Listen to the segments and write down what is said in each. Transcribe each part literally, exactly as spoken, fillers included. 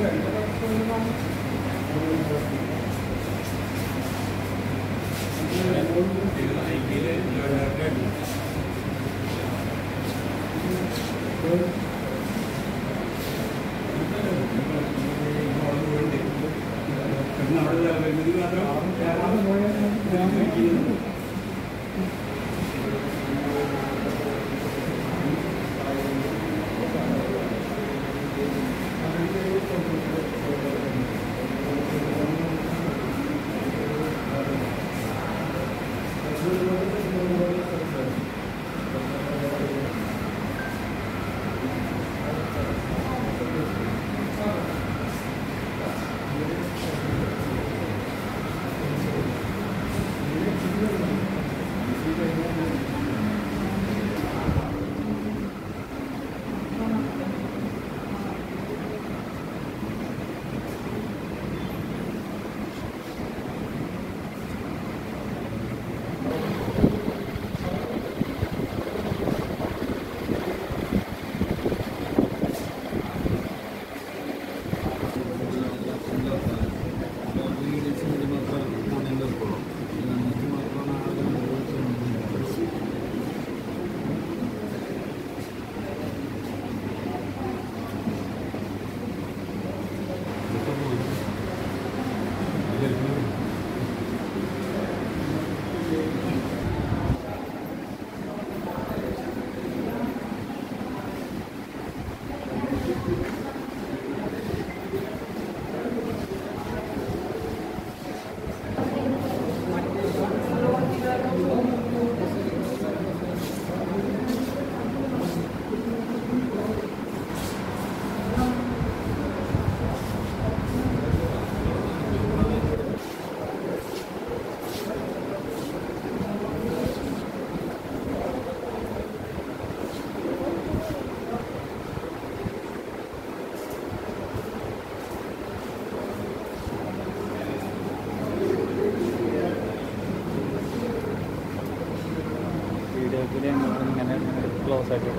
ഇങ്ങനെ ക്ലോസ് ആയിട്ട്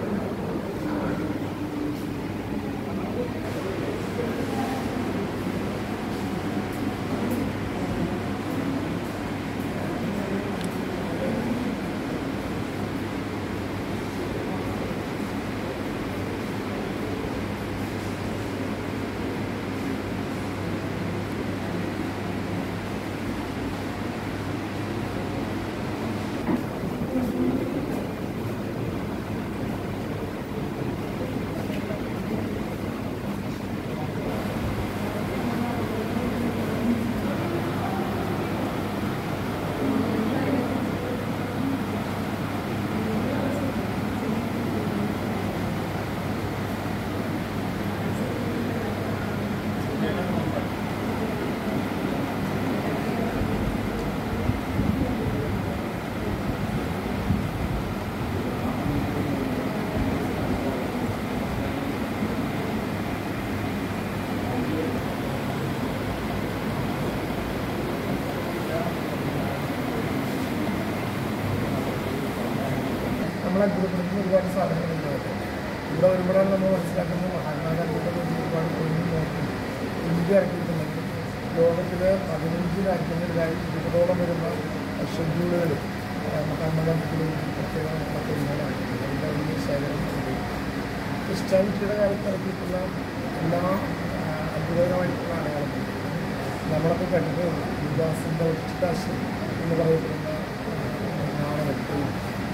നമ്മളെ അത്ഭുതപ്പെടുത്തുന്ന ഒരുപാട് സാധനങ്ങളുണ്ടാവും. ഇവിടെ വരുമ്പോഴാണ് നമ്മൾ മനസ്സിലാക്കുന്നത് മഹാത്മാഗാന്ധിയുടെ ഒരുപാട് തൊഴിൽ നോക്കി ഇന്ത്യ ഇറക്കിയിട്ടുണ്ടെങ്കിൽ ലോകത്തിലെ പതിനഞ്ച് രാജ്യങ്ങളിലായി ഇരുപതോളം വരുന്ന ഷെഡ്യൂളുകൾ മഹാത്മാഗാന്ധിയുടെ പ്രത്യേകമായിട്ടുള്ള തൊഴിലുകളായിട്ടുണ്ട്. അതിൻ്റെ വലിയ ശേഖരം ക്രിസ്ത്യാനിറ്റിയുടെ കാലത്ത് ഇറക്കിയിട്ടുള്ള എല്ലാ അത്ഭുതകരമായിട്ടുള്ള അടയാളങ്ങളും നമ്മളൊക്കെ കണ്ടിട്ട് യുദാസിൻ്റെ ഒറ്റക്കാശ് എന്ന് പറയപ്പെടുന്ന നാണയത്തെയും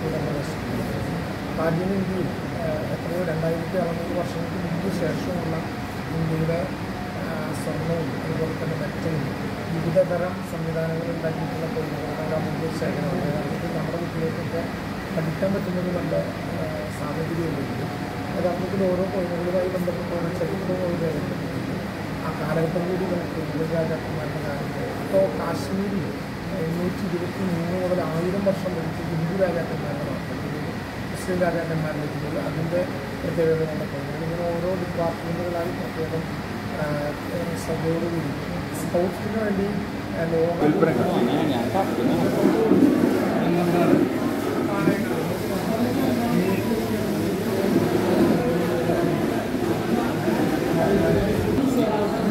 പ്രാചീന ഇന്ത്യയിൽ എത്രയോ രണ്ടായിരത്തി അറുന്നൂറ് വർഷങ്ങൾക്ക് മുമ്പ് ശേഷമുള്ള ഇന്ത്യയുടെ സ്വർണ്ണവും അതുപോലെ തന്നെ മെറ്റലും വിവിധ തരം സംവിധാനങ്ങൾ ഉണ്ടാക്കിയിട്ടുള്ള തൊഴിലുകളുടെ വലിയ ശേഖരമാണ്. യഥാർത്ഥത്തിൽ നമ്മുടെ കുട്ടികൾക്കൊക്കെ പഠിക്കാൻ പറ്റുന്നത് നല്ല സാഹചര്യമുണ്ട്. യഥാർത്ഥത്തിൽ ഓരോ തൊഴിലുകളുമായി ബന്ധപ്പെട്ട ഓരോ ചരിത്രവും എഴുതിയിട്ടുണ്ട്. ആ കാലഘട്ടം കൂടി നമുക്ക് ഇന്ത്യൻ രാജാക്കന്മാരുടെ കാലത്ത് ഇപ്പോൾ കാശ്മീരിൽ എണ്ണൂറ്റി ഇരുപത്തി മൂന്ന് മുതൽ ആയിരം വർഷം ഭരിച്ച ഹിന്ദു രാജാക്കന്മാരുടെ മാത്രമേ മുസ്ലിം രാജാക്കന്മാരിലേക്കുള്ളത് അതിൻ്റെ പ്രത്യേകതകളുടെ തൊഴിലുകൾ ഇങ്ങനെ ഓരോ ഡിപ്പാർട്ട്മെൻറ്റുകളായി പ്രത്യേകം ശ്രദ്ധയോടുകൂടി സ്കൗട്ട്സിന് വേണ്ടി ലോകം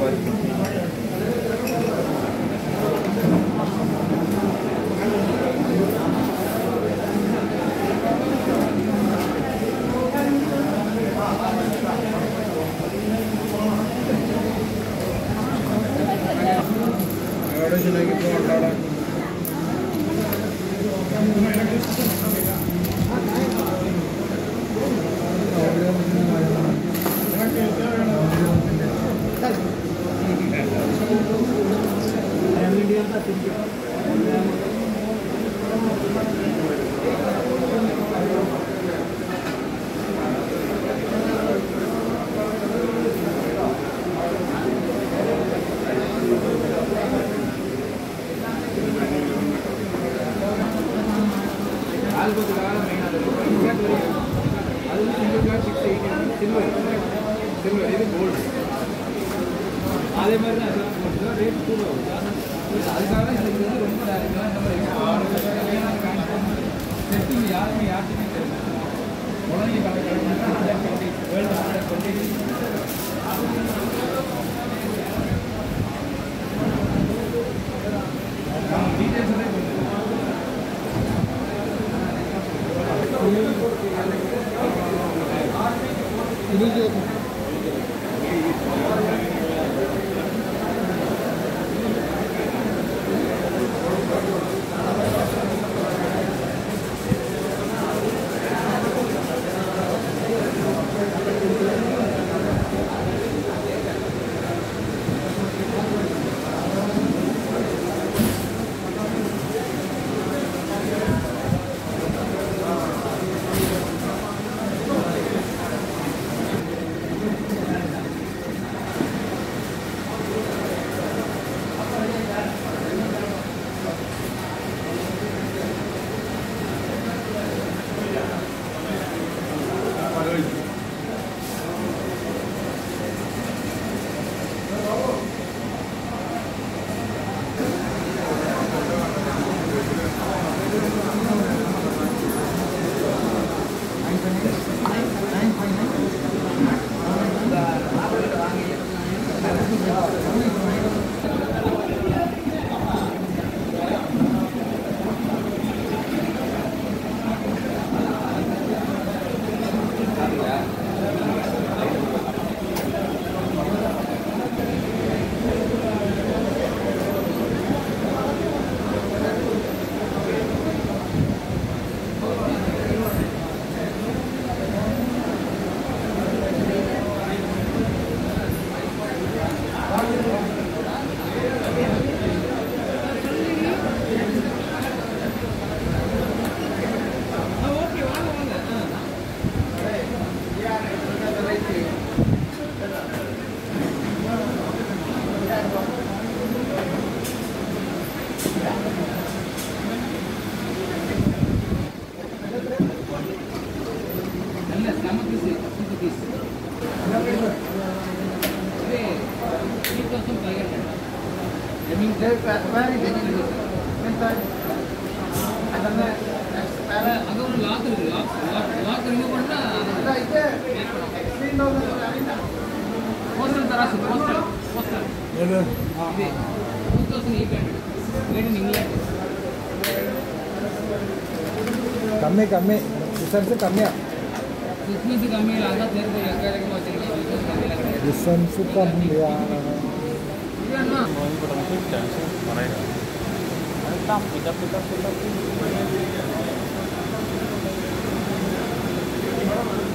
அதே மாதிரி தான் ரேட் கூட அதுக்காக எனக்கு வந்து ரொம்ப செட்டிங் யாருமே யாருக்குமே தெரியும் உலகி வேர்ல்டு ஹண்ட்ரட் டுவெண்ட்டி டீட்டெயில்ஸ் இது அது ஒரு லாக் இருக்கு லாக் லாக் ரிமூவ் பண்ணா போஸ்டல் தராசு போஸ்டல் போஸ்டல் எது இது two thousand eight hundred made in England கம்மி கம்மி டிஸ்டன்ஸ் கம்மியா டிஸ்டன்ஸ் கம்மியா அங்க தெரிஞ்சு எக்கச்சக்கமா வச்சிருக்கீங்க டிஸ்டன்ஸ் கம்மியா கிடையாது டிஸ்டன்ஸ் கம்மியா இதுன்னா Tapi, tapi, tapi, tapi.